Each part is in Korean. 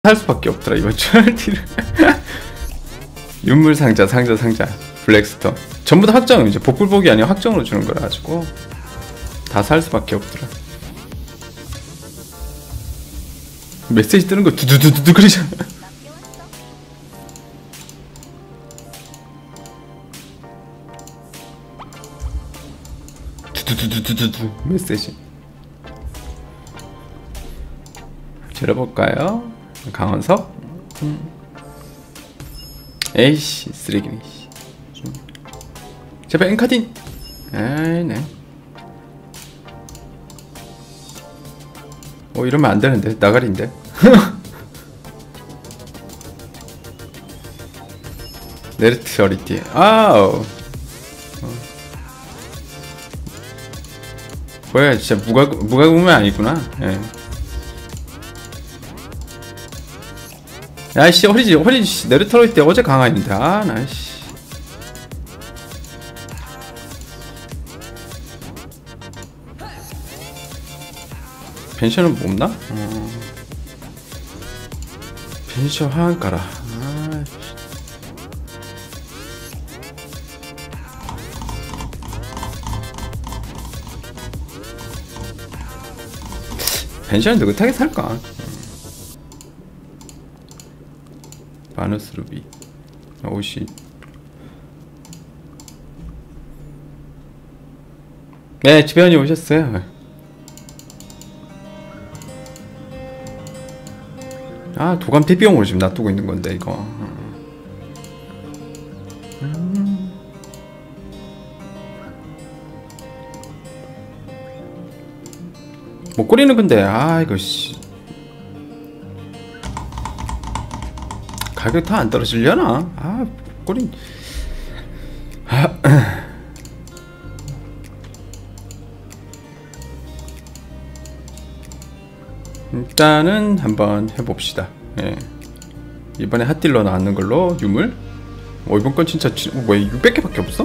할 수밖에 없더라 이번 쫄티를. 윤물 상자 블랙스터 전부 다 확정, 이제 복불복이 아니라 확정으로 주는 거라 가지고 다 살 수밖에 없더라. 메시지 뜨는 거 두두두두 그러잖아. 두두두두두두 메시지. 열어볼까요? 강원석? 에이씨 쓰레기네. 제발 엔카딘. 에이 네. 이러면 안 되는데 나가리인데. 네르트 어리티. 아우. 뭐야 진짜 무과금은 아니구나. 예. 야이씨 허리지 네르트 때 어제 강화했는데 나이씨. 펜션은 뭐 없나? 펜션 하한가라. 펜션은 느긋하게 살까? 바누스 루비 오시. 네 지배원이 오셨어요. 아 도감 대비용으로 지금 놔두고 있는 건데 이거. 목걸이는 근데 이거 씨 가격 다 안 떨어지려나? 목걸이 일단은 한번 해봅시다. 예. 이번에 핫딜러 나왔는 걸로 유물. 이번 건 진짜 왜 600개밖에 없어?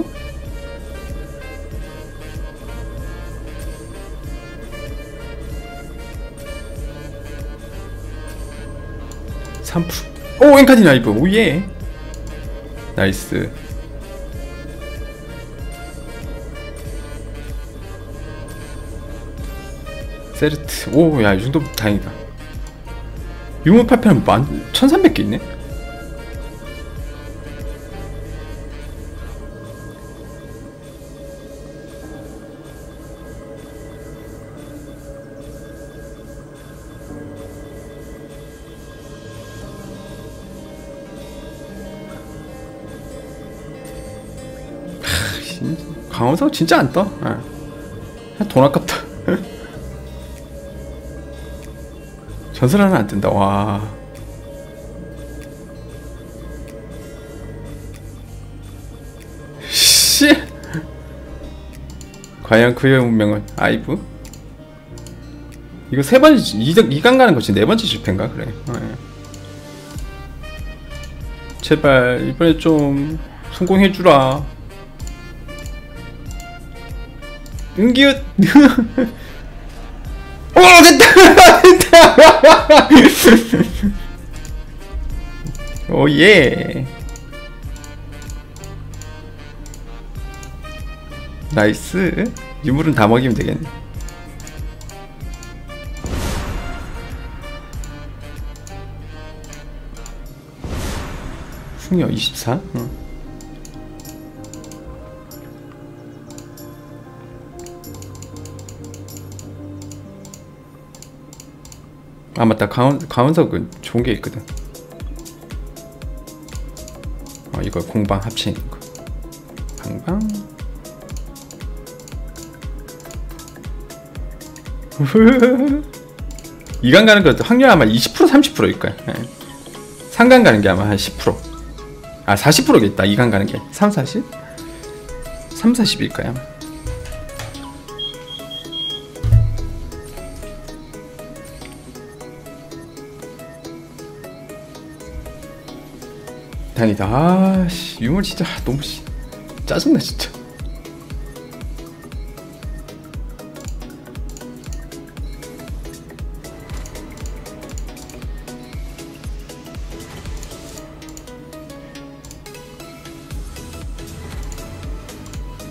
오 엔카디 나이브. 오예 나이스. 세르트. 오야 이 정도 다행이다. 유물 파편은 1300개 있네. 강원석 진짜 안 떠. 돈 아깝다. 전설 하나 안 뜬다. 와. 씨. 과연 그의 운명은 아이브? 이거 세 번째 2강 가는 거지. 네 번째 실패인가 그래. 제발 이번에 좀 성공해주라. 은기읒. 됐다. 됐다. 오예. 나이스. 유물은 다 먹이면 되겠네. 승려 24? 맞다. 강원석은 좋은 게 있거든. 이거 공방 합치는 거. 방방. 이강 가는 거 확률 아마 20% 30%일 거야. 3강 가는 게 아마 한 10%. 40%겠다. 2강 가는 게 3, 40? 3, 40일 거야. 다니다. 유물 진짜 너무 짜증나 진짜.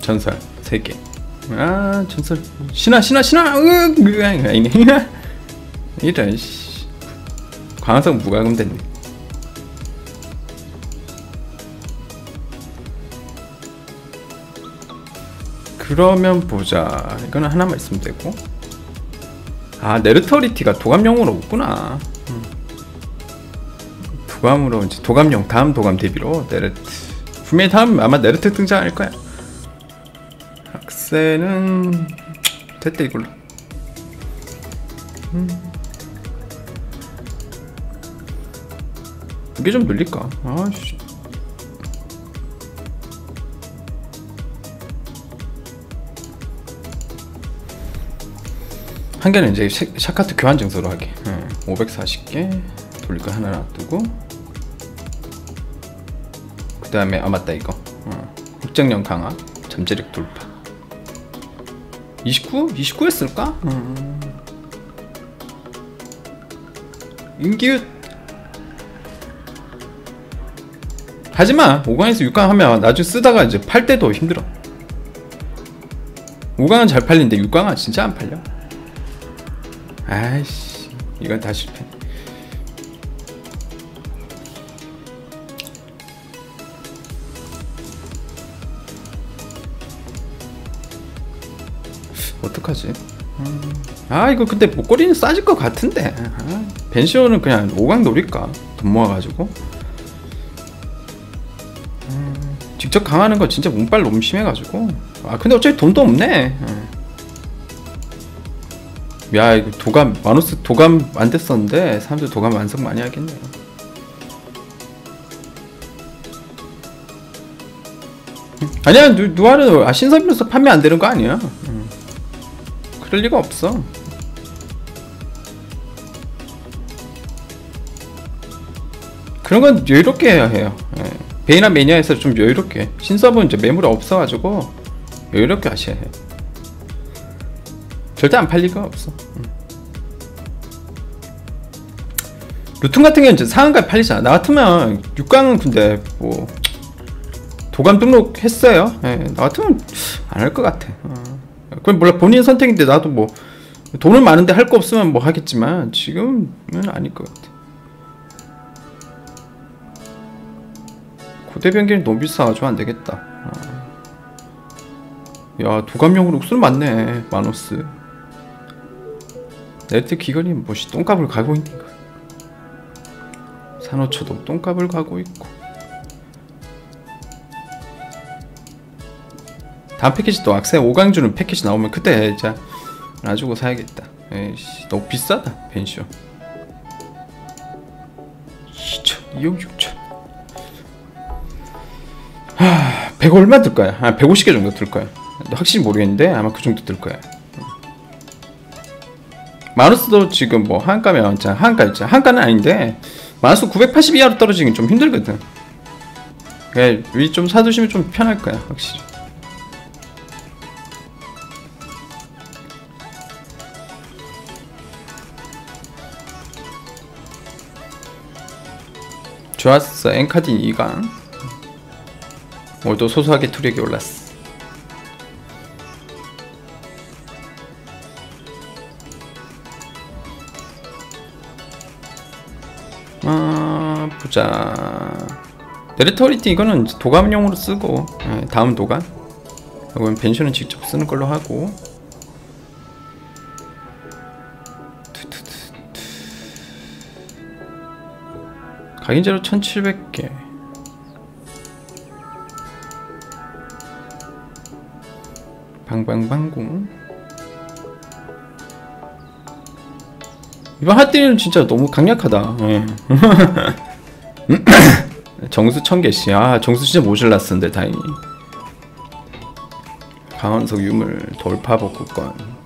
전설 3개. 아 전설 신화 이런 씨. 광석 무과금 됐네. 그러면 보자. 이거는 하나만 있으면 되고. 아 네르터리티가 도감용으로 없구나. 도감으로 이제 도감용 다음 도감 대비로 네르트. 분명히 다음 아마 네르트 등장할 거야. 학세는 됐다 이걸로. 이게 좀 늘릴까? 아씨. 한 개는 이제 샤카트 교환 증서로 하게. 540개 돌릴 거 하나 놔두고. 그 다음에 아 맞다 이거. 흑정령 강화 잠재력 돌파. 29? 29 했을까? 인기읒. 하지마. 5강에서 6강 하면 나중에 쓰다가 이제 팔 때도 힘들어. 5강은 잘 팔리는데 6강은 진짜 안 팔려. 아이씨 이건 다 실패. 어떡하지? 아 이거 근데 목걸이는 싸질 것 같은데. 벤시오는 그냥 5강 노릴까? 돈 모아가지고. 직접 강하는 거 진짜 운빨 너무 심해가지고. 아 근데 어차피 돈도 없네. 야 이거 도감 마누스 도감 안 됐었는데 사람들 도감 완성 많이 하겠네. 아니야 누아르 신섭이로서 판매 안 되는 거 아니야. 그럴 리가 없어. 그런 건 여유롭게 해야 해요. 베이나 매니아에서 좀 여유롭게. 신섭은 이제 매물이 없어가지고 여유롭게 하셔야 해. 절대 안 팔 리가 없어. 루튼 같은 경우는 이제 상한가에 팔리잖아. 나 같으면 6강은 근데 뭐 도감 등록했어요. 나 같으면 안 할 것 같아. 그건 몰라 본인 선택인데 나도 뭐 돈은 많은데 할 거 없으면 뭐 하겠지만 지금은 아닐 것 같아. 고대 변기는 너무 비싸가지고 안 되겠다. 야 도감용으로 술 많네 마노스. 네트 귀걸이 뭐시 똥값을 가고 있는 거야. 산호초도 똥값을 가고 있고. 다음 패키지 또 악세 5강 주는 패키지 나오면 그때 진짜 놔주고 사야겠다. 에이씨 너무 비싸다 벤시오. 2천 2억 6천. 하 100 얼마 들 거야? 150개 정도 들 거야. 확실히 모르겠는데 아마 그 정도 들 거야. 마누스도 지금 뭐 한가면 자 한가 있지. 한가는 아닌데 마누스 980 이하로 떨어지긴 좀 힘들거든. 그래 위 좀 사두시면 좀 편할 거야 확실히. 좋았어. 엔카딘 2강. 오늘도 소소하게 투력이 올랐어. 보자. 네르터리티 이거는 도감용으로 쓰고 다음 도감. 이건 벤션은 직접 쓰는 걸로 하고. 각인제로 1700개. 방방방공. 이번 핫딜은 진짜 너무 강력하다. 정수 1000개씩. 아 정수 진짜 모질라 쓰는데 다행히. 강원석 유물 돌파 복구권.